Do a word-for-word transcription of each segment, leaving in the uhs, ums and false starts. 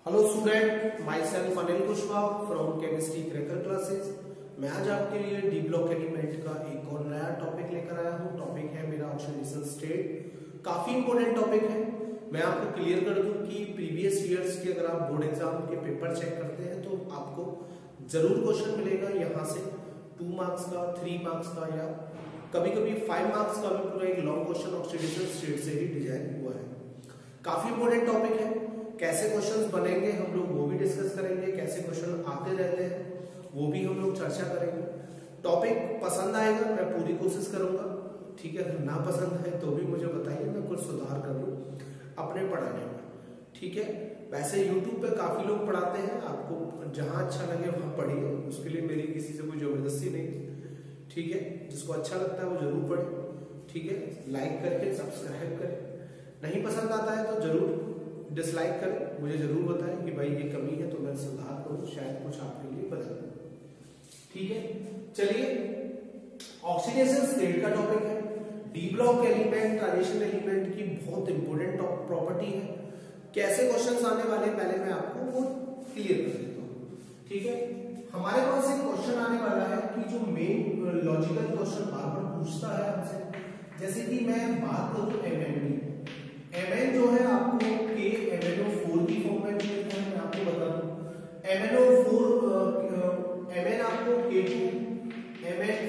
Hello student, myself Anil Kushwaha from chemistry cracker classes. मैं आज आपके लिए डी ब्लॉक एलिमेंट का एक और नया टॉपिक लेकर आया हूँ। टॉपिक है मेरा ऑक्सीडेशन स्टेट। काफी इंपॉर्टेंट टॉपिक है। मैं आपको क्लियर कर दूं कि प्रीवियस ईयर्स के अगर आप बोर्ड एग्जाम के पेपर चेक करते हैं तो आपको जरूर क्वेश्चन मिलेगा यहाँ से टू मार्क्स का, थ्री मार्क्स का या कभी कभी फाइव मार्क्स का भी पूरा एक लॉन्ग क्वेश्चन ऑक्सीडेशन स्टेट से ही डिजाइन हुआ है। काफी इंपॉर्टेंट टॉपिक है। कैसे क्वेश्चंस बनेंगे हम लोग वो भी डिस्कस करेंगे, कैसे क्वेश्चन आते रहते हैं वो भी हम लोग चर्चा करेंगे। टॉपिक पसंद आएगा, मैं पूरी कोशिश करूंगा, ठीक है। ना पसंद है तो भी मुझे बताइए, मैं कुछ सुधार कर लूं अपने पढ़ाने में, ठीक है। वैसे यूट्यूब पे काफी लोग पढ़ाते हैं, आपको जहां अच्छा लगे वहां पढ़िए, उसके लिए मेरी किसी से कोई जबरदस्ती नहीं, ठीक है। जिसको अच्छा लगता है वो जरूर पढ़े, ठीक है। लाइक करके सब्सक्राइब करें। नहीं पसंद आता है तो जरूर डिसलाइक करें, मुझे जरूर बताएं कि भाई ये कमी है तो मैं सुधार करूं, शायद कुछ आपके लिए बदल, ठीक है। चलिए, ऑक्सीडेशन स्टेट का टॉपिक है। D block element transition element की बहुत इंपॉर्टेंट प्रॉपर्टी है। कैसे क्वेश्चंस आने वाले पहले मैं आपको वो क्लियर कर देता हूं, ठीक है। हमारे पास एक क्वेश्चन आने वाला है कि जो मेन लॉजिकल क्वेश्चन बार बार पूछता है हमसे, जैसे कि मैं बात करूं M N D, M N जो है आपको K M N O four की फॉर्म में मिलता है। मैं आपको बता दूं M N O four M N आपको K two M N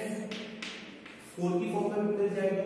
four की फॉर्म में मिल जाएगा,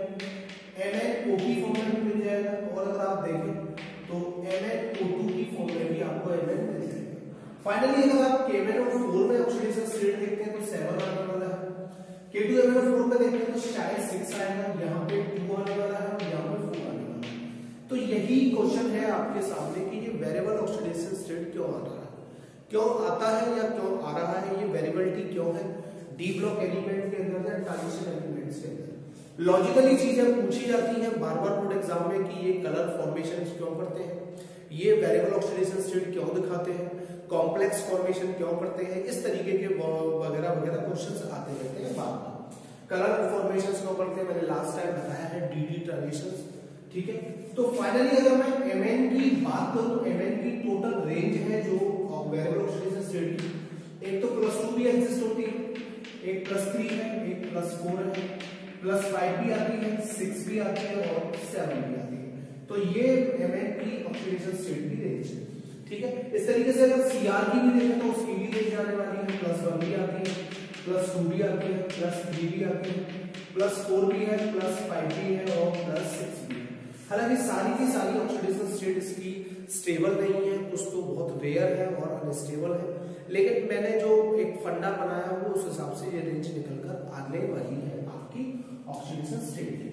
एम एन ओ की फॉर्म में मिल जाएगा, और अगर आप देखें तो एम एन ओ टू की फॉर्म में भी आपको एम एन मिल जाएगा। फाइनली अगर आप K M N O four में ऑक्सीडेशन स्टेट देखते हैं तो सेवन आने वाला है, K two M N O four में देखते हैं तो शायद सिक्स आएगा, यहाँ पे टू आने वाला है और यहाँ पे फोर आने वाला है। तो यही क्वेश्चन है आपके सामने कि ये वेरिएबल ऑक्सीडेशन स्टेट क्यों आ रहा है, क्यों आता है या क्यों आ रहा है, ये वेरिएबिलिटी क्यों है डी ब्लॉक एलिमेंट के अंदर या ट्रांजिशन एलिमेंट्स के अंदर। लॉजिकली चीजें पूछी जाती हैं बार बार बोर्ड एग्जाम में कि ये कलर फॉर्मेशन क्यों करते हैं, ये वेरिएबल ऑक्सीडेशन स्टेट क्यों दिखाते हैं, कॉम्प्लेक्स फॉर्मेशन क्यों करते हैं, इस तरीके के वगैरह वगैरह क्वेश्चंस आते रहते हैं बार बार। कलर फॉर्मेशन क्यों करते हैं मैंने लास्ट टाइम बताया है, डी डी ट्रांजिशंस, ठीक है। तो फाइनली अगर मैं एम एन की बात करूं तो एम एन की टोटल रेंज है जो वेरिएबल ऑक्सीडेशन स्टेट की, एक तो प्लस टू भी एग्जिस्ट होती है, एक प्लस थ्री है, एक प्लस फोर है, प्लस फाइव भी आती है, सिक्स भी आती है और सेवन भी आती है। तो ये एम एन की ऑक्सीडेशन स्टेट की रेंज है, ठीक है। इस तरीके से अगर सी आर की भी देखें तो उसकी भी रेंज आने वाली है, प्लस वन भी आती है, प्लस टू भी आती है, प्लस थ्री भी आती है, प्लस फोर भी है, प्लस फाइव भी है और प्लस सिक्स भी है। हालांकि सारी की सारी ऑक्सीडेशन स्टेट इसकी स्टेबल नहीं है, कुछ तो बहुत रेयर है और अनस्टेबल है, लेकिन मैंने जो एक फंडा बनाया वो उस हिसाब से ये रेंज निकलकर आने वाली है आपकी ऑक्सीडेशन स्टेट की,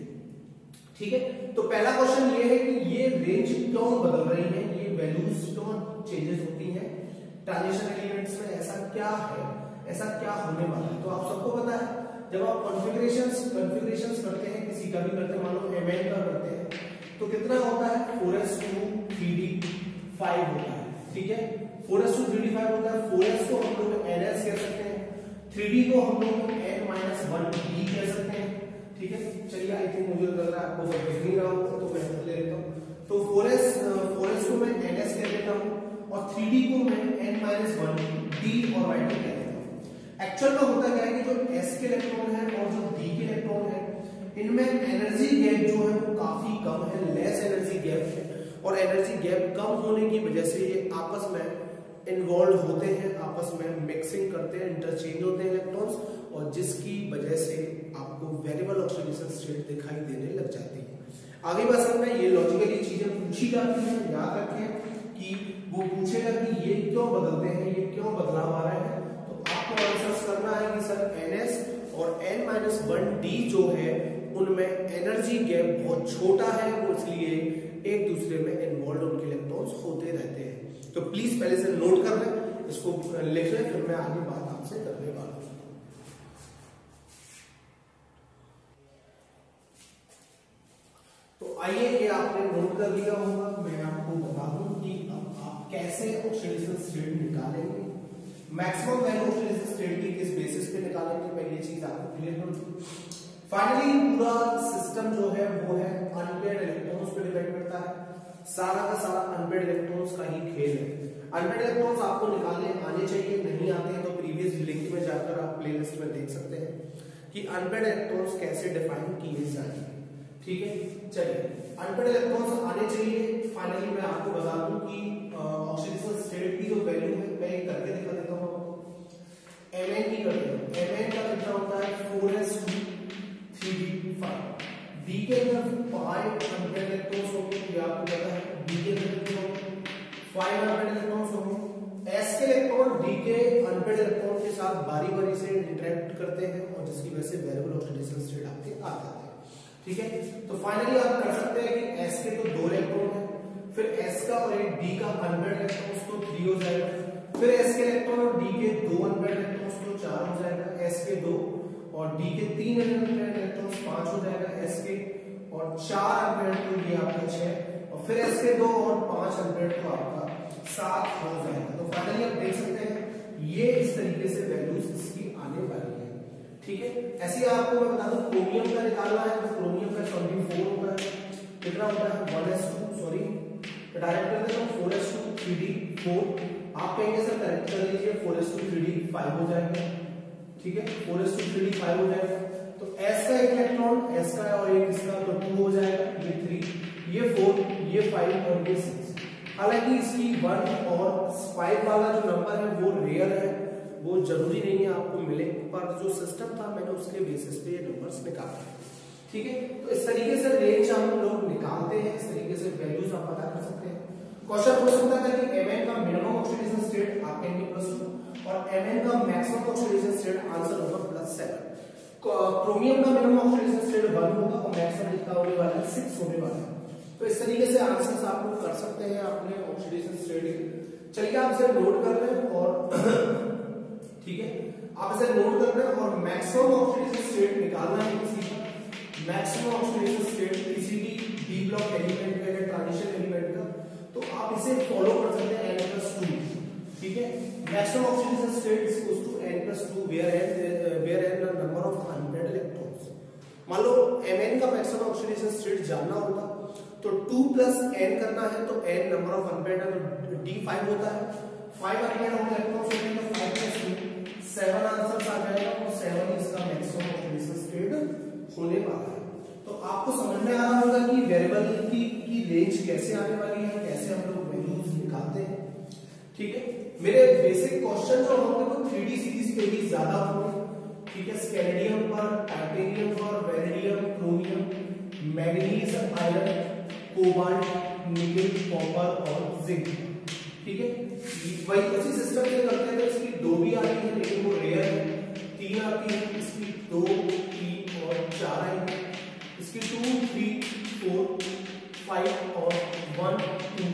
ठीक है। तो पहला क्वेश्चन ये है कि ये रेंज क्यों बदल रही है, ये वैल्यूज क्यों चेंजेस होती हैं ट्रांजिशन एलिमेंट्स में, ऐसा क्या है, ऐसा क्या होने वाला है। तो आप सबको पता है जब आप कॉन्फ़िगरेशंस कॉन्फ़िगरेशंस करते हैं, किसी का भी करते हैं, मान लो एम एन का करते हैं तो कितना होता है four S two three D five होता है, ठीक है। Four S two three D five होता है। फोर एस को हम लोग एन एस कह सकते हैं, थ्री डी को हम लोग एन माइनस वन डी कह सकते हैं, ठीक है। चलिए, आई थिंक मुझे लग रहा है आपको सब दिख नहीं रहा होगा तो मैं ले लेता हूँ। तो फोर एस फोर एस को मैं एन एस कह देता हूँ और थ्री डी को मैं एन माइनस वन डी और वाई डी कह देता हूँ। एक्चुअल में होता क्या है कि जो एस के इलेक्ट्रॉन है और जो डी के इलेक्ट्रॉन है इनमें एनर्जी गैप जो है वो काफी कम है, लेस एनर्जी गैप है, और एनर्जी गैप कम होने की वजह से ये आपस में इन्वॉल्व होते हैं, आपस में मिक्सिंग करते हैं, इंटरचेंज होते हैं इलेक्ट्रॉन्स, और जिसकी वजह से आपको वेरिएबल ऑक्सीडेशन स्टेट दिखाई देने लग जाती है। आगे बढ़ सकते हैं, ये लॉजिकली चीजें पूछी जाती हैं, याद रखें कि वो पूछेगा कि ये क्यों बदलते हैं, ये क्यों बदलाव आ रहे हैं, तो आपको आंसर करना है कि सर एन एस और एन माइनस वन डी जो है उनमें एनर्जी गैप बहुत छोटा है, वो इसलिए एक दूसरे में इन्वॉल्व उनके इलेक्ट्रॉन्स होते रहते हैं। तो प्लीज पहले से नोट कर लें, इसको लिख लें, फिर मैं आगे बात आपसे करने वाला हूं। तो आइए, ये आपने नोट कर लिया होगा, मैं आपको बता दूं कि अब आप कैसे ऑक्सीडेशन स्टेट निकालेंगे, मैक्सिमम वैल्यू ऑक्सीडेशन स्टेट की किस बेसिस पे निकालेंगे, मैं ये चीज आपको क्लियर कर दूं। फाइनली पूरा सिस्टम जो है वो है अनपेयर्ड इलेक्ट्रॉन्स पे डिपेंड करता है, सारा का सारा अनपेयर्ड इलेक्ट्रॉन्स का ही खेल है। अनपेड इलेक्ट्रॉन्स आपको निकालने आने चाहिए, नहीं आते हैं तो प्रीवियस लिंक में जाकर आप प्लेलिस्ट में देख सकते हैं कि अनपेड इलेक्ट्रॉन्स कैसे डिफाइन किए जाएंगे। ठीक है, चलिए अनपेड इलेक्ट्रॉन्स आने चाहिए। फाइनली मैं आपको बता दूं कि ऑक्सीडेशन स्टेट की जो वैल्यू है मैं एक करके दिखा देता हूं आपको। Mn की करते हैं, Mn का कितना होता है four S two three D five. D के अंदर फाइव अनपेड इलेक्ट्रॉन्स होंगे, ये आपको पता है। D के अंदर कितने होंगे फाइव अनपेड इलेक्ट्रॉन्स होंगे। S के इलेक्ट्रॉन D के अनपेड इलेक्ट्रॉन के साथ बारी बारी से इंटरेक्ट करते हैं और जिसकी वजह से वेरिएबल ऑक्सीडेशन स्टेट आपके आ जाते हैं। ठीक है, तो फाइनली आप कर सकते हैं कि S के तो दो इलेक्ट्रॉन है, फिर S का और एक D का अनपेड इलेक्ट्रॉन्स तो थ्री हो जाएगा, फिर S के इलेक्ट्रॉन और D के दो अनपेड इलेक्ट्रॉन्स तो चार हो जाएगा, S के दो और D के तीन अनपेड इलेक्ट्रॉन्स पांच हो जाएगा, S के और चार अनपेड तो ये आपका छह और फिर S के दो और पांच अनपेड तो आपका सात हो जाएगा। तो फाइनली आप देख सकते हैं ये इस तरीके से वैल्यूज इसकी आने वाली है। ठीक है, ऐसे आपको मैं बता दूं क्रोमियम का निकालना है तो क्रोमियम का चौबीस होता है, कितना होता है one S two, sorry direct कर देता हूं four S two three D four. आप कहेंगे सर करेक्ट कर लीजिए, four S two three D five हो जाएगा। ठीक है, four S two three D five हो जाएगा। तो S का एक इलेक्ट्रॉन S का और एक इसका तो टू हो जाएगा, ये थ्री, ये फोर, ये फाइव और ये सिक्स। हालांकि इसकी वन और फाइव वाला जो नंबर है वो रेयर है, वो जरूरी नहीं है आपको मिले, पर जो सिस्टम था मैंने उसके बेसिस पे ये नंबर्स निकाले। ठीक है, तो इस तरीके से रेंज हम लोग निकालते हैं, इस तरीके से वैल्यूज आप पता कर सकते हैं। क्वेश्चन हो सकता था कि Mn का मिनिमम ऑक्सीडेशन स्टेट आप कहेंगे प्लस टू और Mn का मैक्सिमम ऑक्सीडेशन स्टेट आंसर होगा प्लस सेवन। क्रोमियम का मिनिमम ऑक्सीडेशन स्टेट वन होगा और मैक्सिमम कितना होने वाला है सिक्स होने वाला है। तो इस तरीके से आंसर्स आप लोग कर सकते हैं अपने ऑक्सीडेशन स्टेट के। चलिए आप इसे नोट कर रहे हैं और ठीक है, आप इसे नोट कर रहे हैं और मैक्सिमम ऑक्सीडेशन स्टेट निकालना है किसी का। मैक्सिमम ऑक्सीडेशन स्टेट किसी भी डी ब्लॉक एलिमेंट का या ट्रांजिशन एलिमेंट का, तो आप इसे फॉलो कर सकते हैं n प्लस टू। ठीक है, maximum oxidation state is equal to n plus two where n where n the number of unpaid electrons. मान लो Mn का मैक्सिमम ऑक्सीडेशन स्टेट जानना होता तो टू प्लस n करना है, तो n नंबर ऑफ अनपेड है तो d फाइव होता है, फाइव अनपेड इलेक्ट्रॉन्स होते हैं तो five plus two seven answer आ जाएगा और सेवन इसका मैक्सिमम ऑक्सीडेशन स्टेट होने वाला है। तो आपको समझ में आ रहा होगा कि वेरिएबल की की रेंज कैसे आने वाली है, कैसे हम लोग वैल्यूज निकालते हैं। ठीक है, मेरे बेसिक क्वेश्चन जो होंगे वो थ्री डी सीरीज पे ही ज्यादा होंगे। ठीक है, स्कैंडियम पर, टाइटेनियम पर, vanadium, chromium, manganese, iron, cobalt, nickel, copper और जिंक। ठीक है, वही उसी सिस्टम से करते हैं। तो इसकी दो भी आती है लेकिन वो रेयर है, तीन आती है, इसकी दो, तीन और चार आएंगे, इसकी टू, थ्री, फोर, फाइव और वन, टू,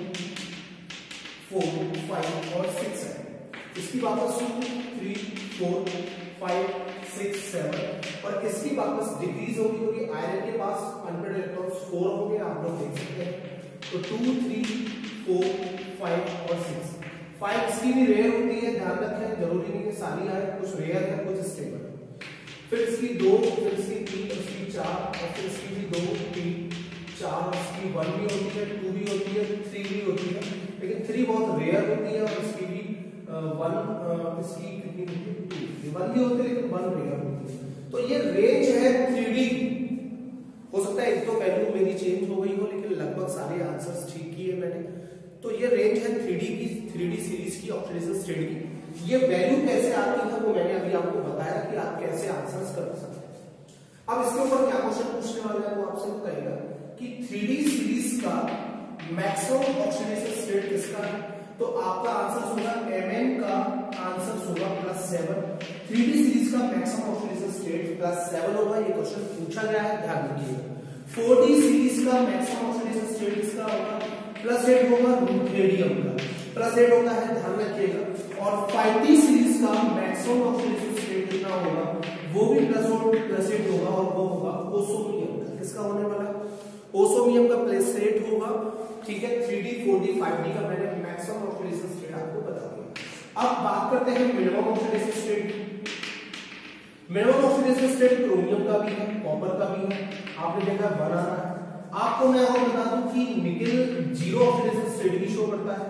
फोर, फाइव और सिक्स है। इसकी वापस two, three, four, five, six, seven और इसकी वापस डिक्रीज होगी क्योंकि आयरन के पास अनपेड इलेक्ट्रॉन्स फोर होंगे, आप लोग देख सकते हैं। तो टू, थ्री, फोर, फाइव और सिक्स। फाइव इसकी भी रेयर होती है, ध्यान रखें, जरूरी नहीं है सारी आए, कुछ रेयर है कुछ स्टेबल है। फिर इसकी दो, फिर इसकी तीन, इसकी चार और फिर इसकी भी दो, तीन, चार, इसकी वन भी होती है, टू भी होती है, थ्री भी होती है, लेकिन थ्री बहुत रेयर होती है और इसकी भी वन, इसकी कितनी होती है, टू, वन भी होती है लेकिन वन रेयर होती है। तो ये रेंज है थ्री डी। हो सकता है एक तो वैल्यू मेरी चेंज हो गई हो लेकिन लगभग सारे आंसर्स ठीक किए मैंने। तो ये रेंज है थ्री डी की, थ्री डी सीरीज की ऑक्सीडेशन स्टेट की। ये वैल्यू कैसे आती है वो मैंने अभी आपको बताया कि आप कैसे आंसर्स कर सकते हैं। अब इसके ऊपर क्या क्वेश्चन पूछने वाला है वो आपसे कहेगा कि थ्री डी सीरीज का मैक्सिमम ऑक्सीडेशन स्टेट किसका है। तो आपका आंसर होगा Mn का आंसर होगा plus seven. Three D series का maximum oxidation state plus seven होगा, ये क्वेश्चन पूछा गया है, ध्यान रखिएगा। फोर डी सीरीज का मैक्सिमम ऑक्सीडेशन स्टेट किसका होगा, प्लस एट होगा रुथेरियम का, प्लस एट होता है, ध्यान रखिएगा। और फाइव डी सीरीज का मैक्सिमम ऑक्सीडेशन स्टेट कितना होगा, वो भी प्लस और प्लस एट होगा और वो होगा ओसोमियम का। किसका होने वाला है, ओसोमियम का प्लस एट होगा। ठीक है, three D, four D, five D का मैंने मैक्सिमम ऑक्सीडेशन स्टेट आपको बता दिया। अब बात करते हैं minimum oxidation state. Minimum oxidation state chromium का भी है, कॉपर का भी है, आपने देखा वन आ रहा है। आपको मैं और बता दूं कि निकेल जीरो ऑक्सीडेशन स्टेट भी शो करता है,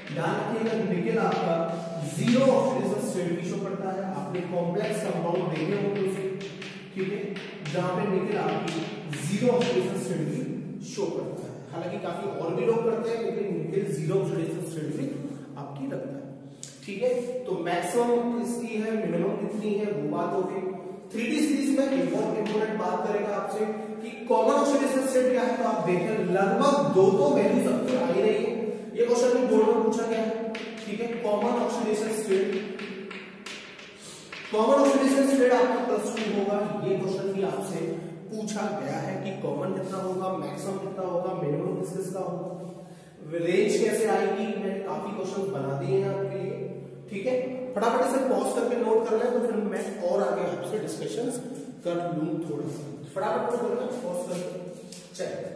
ध्यान रखिएगा निकेल आपका जीरो ऑक्सीडेशन स्टेट भी शो करता है। आपने कॉम्प्लेक्स कंपाउंड देखे होंगे उसे, ठीक है, जहां पे निकेल आपकी जीरो ऑक्सीडेशन स्टेट भी शो करता है। हालांकि काफी और भी लोग करते हैं, लेकिन निकेल जीरो ऑक्सीडेशन स्टेट भी आपकी रखता है। ठीक है, तो मैक्सिमम किसकी है, मिनिमम कितनी है, वो बात हो गई। थ्री डी सीरीज में एक और इंपोर्टेंट बात करेगा आपसे कि कॉमन ऑक्सीडेशन स्टेट क्या है। तो आप देखें लगभग दो दो वैल्यू सबसे आ ही रही है। ये क्वेश्चन भी बोर्ड में पूछा गया है। ठीक है, common oxidation state, common oxidation state आपका प्लस टू होगा। ये क्वेश्चन भी आपसे पूछा गया है कि कॉमन कितना होगा, मैक्सिमम कितना होगा, मिनिमम किस किस का होगा, रेंज कैसे आएगी। मैंने काफी क्वेश्चन बना दिए हैं आपके लिए। ठीक है, फटाफट से पॉज करके नोट कर लें, तो फिर मैं और आगे आपसे डिस्कशन कर लूं थोड़ा सा। फटाफट नोट कर लें, पॉज करके चलिए।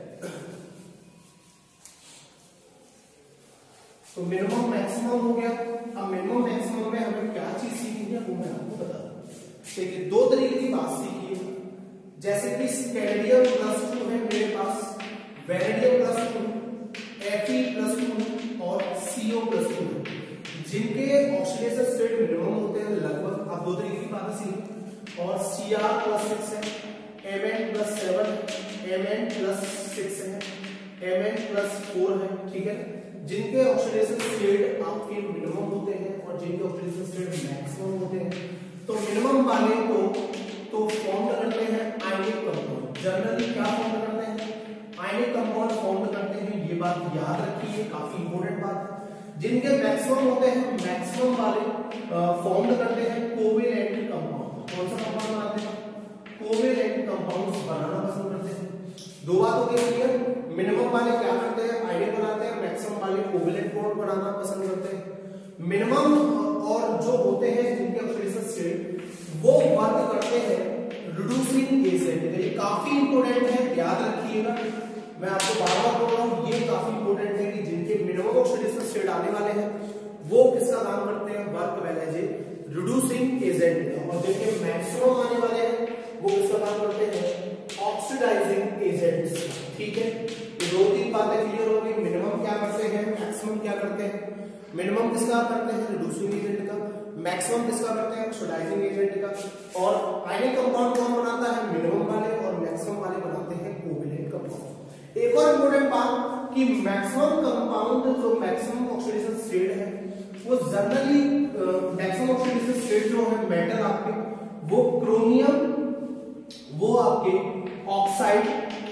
तो मिनिमम मैक्सिमम हो गया। अब मिनिमम मैक्सिमम में हमें क्या चीज सीखनी है वो मैं आपको बता दूं। देखिए दो तरीके की बात सीखी है, जैसे कि स्कैंडियम प्लस टू है मेरे पास, vanadium plus two, F E plus two और सीओ प्लस टू है, जिनके ऑक्सीडेशन स्टेट मिनिमम होते हैं लगभग। आप दो तरीके की बातें सीखी। और सी आर प्लस सिक्स है, M N plus seven, M N plus six है, एम एन प्लस फोर है। ठीक है, जिनके ऑक्सीडेशन स्टेट आपके मिनिमम होते हैं और जिनके ऑक्सीडेशन स्टेट मैक्सिमम होते हैं। तो मिनिमम वाले को तो फॉर्म करते हैं आयनिक कंपाउंड। जनरली क्या फॉर्म करते हैं, आयनिक कंपाउंड फॉर्म करते हैं। ये बात याद रखिए, काफी इंपॉर्टेंट बात है। जिनके मैक्सिमम होते हैं, मैक्सिमम वाले फॉर्म करते हैं कोवेलेंट कंपाउंड। कौन सा कंपाउंड बनाते हैं, कोवेलेंट कंपाउंड्स बनाना पसंद करते हैं। दो बात हो गई क्लियर। मिनिमम वाले क्या करते हैं, आयनिक बनाते हैं, मैक्सिमम वाले कोवेलेंट बॉन्ड बनाना पसंद करते हैं। मिनिमम और जो होते हैं जिनके ऑक्सीडेशन स्टेट वो वर्क करते हैं रिड्यूसिंग एजेंट। ये काफी इंपॉर्टेंट है, याद रखिएगा। मैं आपको बार बार बोल रहा हूं, ये काफी इंपॉर्टेंट है कि जिनके मिनिमम ऑक्सीडेशन स्टेट आने वाले हैं वो किसका काम करते हैं, work well as a reducing agent. और जिनके मैक्सिमम आने वाले हैं वो किसका काम करते हैं, ऑक्सीडाइजिंग एजेंट्स। ठीक है, ये दो तीन बातें क्लियर हो गई। मिनिमम क्या करते हैं, मैक्सिमम क्या करते हैं। मिनिमम किसका करते हैं, रिड्यूसिंग एजेंट का। मैक्सिमम किसका करते हैं, ऑक्सीडाइजिंग एजेंट का। और आयनिक कंपाउंड कौन बनाता है, मिनिमम वाले, और मैक्सिमम वाले बनाते हैं कोवेलेंट कंपाउंड। एक और इंपॉर्टेंट बात कि मैक्सिमम कंपाउंड जो मैक्सिमम ऑक्सीडेशन स्टेट है वो जनरली मैक्सिमम ऑक्सीडेशन स्टेट जो है मेटल आपके, वो क्रोमियम, वो आपके ऑक्साइड,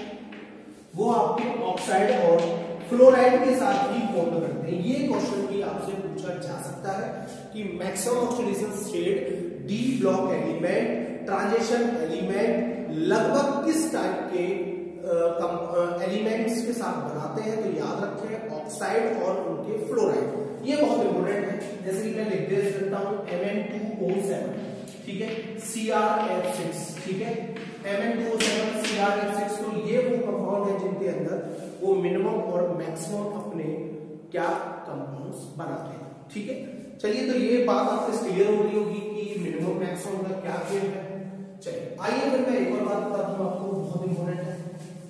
वो आपके ऑक्साइड और फ्लोराइड के साथ ही फॉर्म करते हैं। ये क्वेश्चन भी आपसे पूछा जा सकता है कि maximum oxidation state D block element, transition element लगभग किस टाइप के एलिमेंट्स के साथ बनाते हैं। तो याद रखें ऑक्साइड और उनके फ्लोराइड, ये बहुत इंपॉर्टेंट है। जैसे कि मैं लिख दे सकता हूं M N two O seven, ठीक है, सी आर एफ सिक्स, ठीक है, M N two O seven, C R F six. तो ये वो कंपाउंड है जिनके अंदर वो मिनिमम और मैक्सिमम अपने क्या कंपाउंड्स बनाते हैं। ठीक है, चलिए तो ये बात आपसे क्लियर हो गई होगी कि मिनिमम मैक्सिमम का क्या गेम है। चलिए आइए फिर मैं एक और बात बता दूं आपको, बहुत इंपॉर्टेंट है,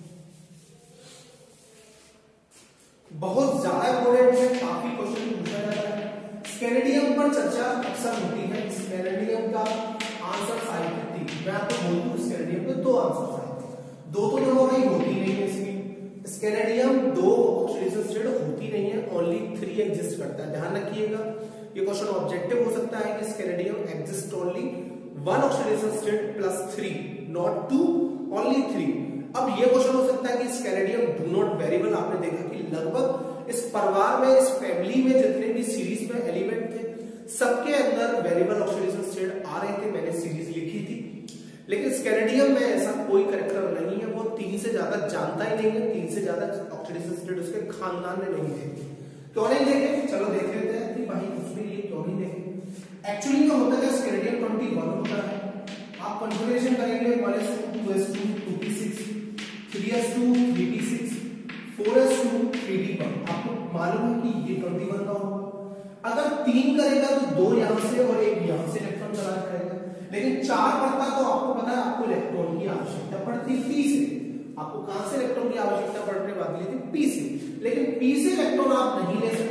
बहुत ज्यादा इंपॉर्टेंट है, काफी क्वेश्चन पूछा जाता है। स्कैंडियम पर चर्चा अक्सर होती है। स्कैंडियम का आंसर साइड थी, मैं आपको बोल दूं स्कैंडियम के दो आंसर आए, दो तो दोनों में होती नहीं है। इसकी स्कैंडियम दो ऑक्सीडेशन स्टेट होती नहीं है, ओनली थ्री एग्जिस्ट करता है। ध्यान रखिएगा, ये क्वेश्चन ऑब्जेक्टिव हो सकता है कि scandium exist only one oxidation state plus three, not two, only three. अब ये क्वेश्चन हो सकता है कि स्कैंडियम डू नॉट वेरिएबल। आपने देखा कि लगभग इस परिवार में, इस फैमिली में जितने भी सीरीज में एलिमेंट थे सबके अंदर वेरिएबल ऑक्सीडेशन स्टेट आ रहे थे। मैंने सीरीज लिखी थी, लेकिन स्कैंडियम में ऐसा कोई कैरेक्टर नहीं है, वो तीन से ज्यादा जानता ही नहीं है, तीन से ज्यादा ऑक्सीडेशन स्टेट उसके खानदान में नहीं देखे। क्यों नहीं देखे, चलो देख लेते हैं कि भाई उसमें ये क्यों नहीं देखे। एक्चुअली क्या होता है, स्कैंडियम ट्वेंटी वन होता है। आप कॉन्फ़िगरेशन करेंगे one S two, two S two, two P six, three S two, three P six, four S two, three D one. आपको मालूम है कि ये ट्वेंटी वन का होगा। अगर तीन करेगा तो दो यहां से और एक यहां से इलेक्ट्रॉन चला जाएगा, लेकिन चार पड़ता तो आपको पता है आपको इलेक्ट्रॉन की आवश्यकता पड़ती है पी से। आपको कहां से इलेक्ट्रॉन की आवश्यकता पड़ रही बात ली थी, पी से। लेकिन पी से इलेक्ट्रॉन आप नहीं ले सकते क्योंकि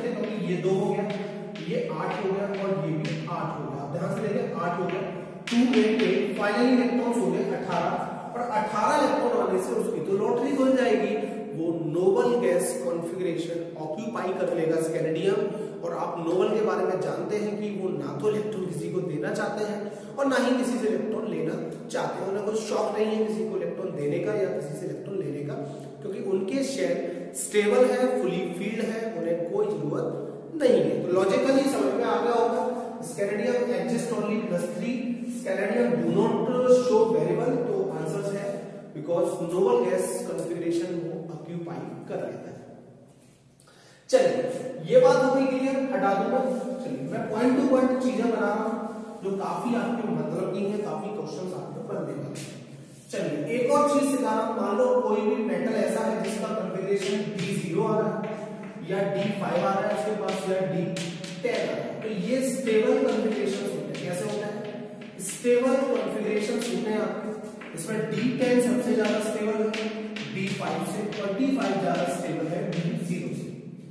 ये दो हो गया, ये आठ हो गया और ये भी आठ हो गया। आप ध्यान से देखिए आठ हो गया, two eight eight, finally electrons हो गए अठारह और अठारह इलेक्ट्रॉन वाले से उसकी तो लॉटरी खुल जाएगी, वो नोबल गैस कॉन्फ़िगरेशन ऑक्यूपाई कर लेगा स्कैनेडियम। और आप नोबल के बारे में जानते हैं कि वो ना तो इलेक्ट्रॉन किसी को देना चाहते हैं और ना ही किसी से इलेक्ट्रॉन लेना चाहते हैं। उन्हें कोई शौक नहीं है किसी को इलेक्ट्रॉन देने का या किसी से इलेक्ट्रॉन लेने का, क्योंकि उनके शेल स्टेबल है, फुली फील्ड है, उन्हें कोई जरूरत नहीं है। तो लॉजिकली समझ में आ गया होगा, scandium exist only plus three, scandium do not show variable, तो आंसर है बिकॉज नोबल गैस कॉन्फ़िगरेशन वो ऑक्यूपाई कर लेता है। चलिए ये बात हो गई क्लियर, हटा दूंगा। चलिए मैं पॉइंट टू पॉइंट चीजें बना रहा हूं जो काफी आपके मतलब की है, काफी क्वेश्चंस आपके बनने वाले हैं। चलिए एक और चीज सिखा रहा हूं, मान लो कोई भी मेटल ऐसा है जिसका कॉन्फ़िगरेशन डी जीरो आ रहा है या डी फाइव आ रहा है उसके पास या डी टेन आ रहा है, तो ये स्टेबल कॉन्फ़िगरेशन होते हैं। कैसे होता है? स्टेबल कॉन्फ़िगरेशन होते हैं आपके, इसमें डी टेन सबसे ज्यादा स्टेबल है डी फाइव से और डी फाइव ज्यादा स्टेबल है डी जीरो से।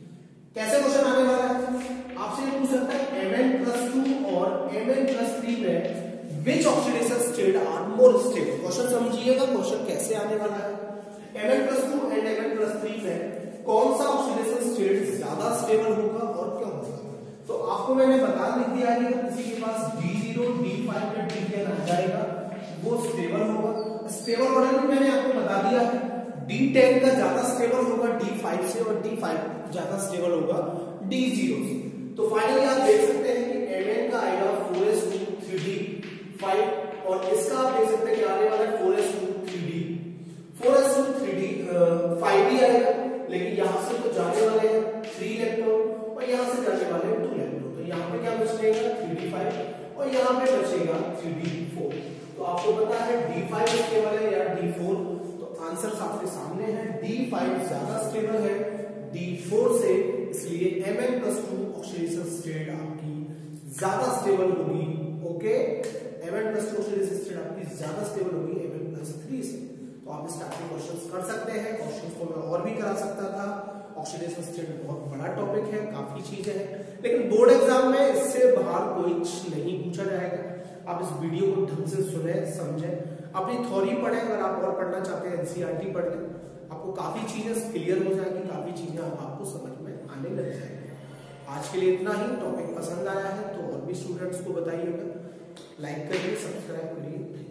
कैसे क्वेश्चन आने वाला है? आपसे ये पूछ सकता है Mn प्लस टू और Mn प्लस थ्री में which oxidation state are more stable. Question समझिएगा क्वेश्चन कैसे आने वाला है। Mn plus two and Mn plus three में कौन सा ऑक्सीडेशन स्टेट ज्यादा स्टेबल होगा और क्यों होगा? तो आपको मैंने बता दिया है कि किसी के पास डी जीरो, डी फाइव या डी टेन आ जाएगा वो स्टेबल होगा। स्टेबल मॉडल भी मैंने आपको बता दिया है, डी टेन का ज्यादा स्टेबल होगा डी फाइव से और डी फाइव ज्यादा स्टेबल होगा डी जीरो से। तो फाइनली आप देख सकते हैं कि Mn का आएगा four S two three D five और इसका आप देख सकते हैं कि आने वाला है four S two three D four S two three D five ही आएगा, लेकिन यहां से तो जाने वाले हैं थ्री इलेक्ट्रॉन और यहां से जाने वाले हैं टू इलेक्ट्रॉन, तो यहां पे क्या बचेगा थ्री डी फाइव और यहां पे बचेगा थ्री डी फोर। तो आपको पता है डी फाइव स्टेबल है या डी फोर, तो आंसर आपके सामने है, डी फाइव ज्यादा स्टेबल है डी फोर से, इसलिए Mn plus two oxidation state आपकी ज्यादा स्टेबल होगी। Okay, Mn plus two oxidation state आपकी ज्यादा स्टेबल होगी Mn प्लस थ्री से। तो आप इस टाइप के क्वेश्चंस कर सकते हैं, क्वेश्चंस को मैं और भी करा सकता था। ऑक्सीडेशन स्टेट बहुत बड़ा टॉपिक है, काफी चीजें हैं, लेकिन बोर्ड एग्जाम में इससे बाहर कोई नहीं पूछा जाएगा। आप इस वीडियो को ढंग से सुने, समझे, अपनी थ्योरी पढ़े, अगर आप और पढ़ना चाहते हैं एनसीईआरटी पढ़ लें, आपको काफी चीजें क्लियर हो जाएगी, काफी चीजें आपको समझ में आने लग जाएंगी। आज के लिए इतना ही। टॉपिक पसंद आया है तो और भी स्टूडेंट्स को बताइएगा, लाइक करिए, सब्सक्राइब करिए।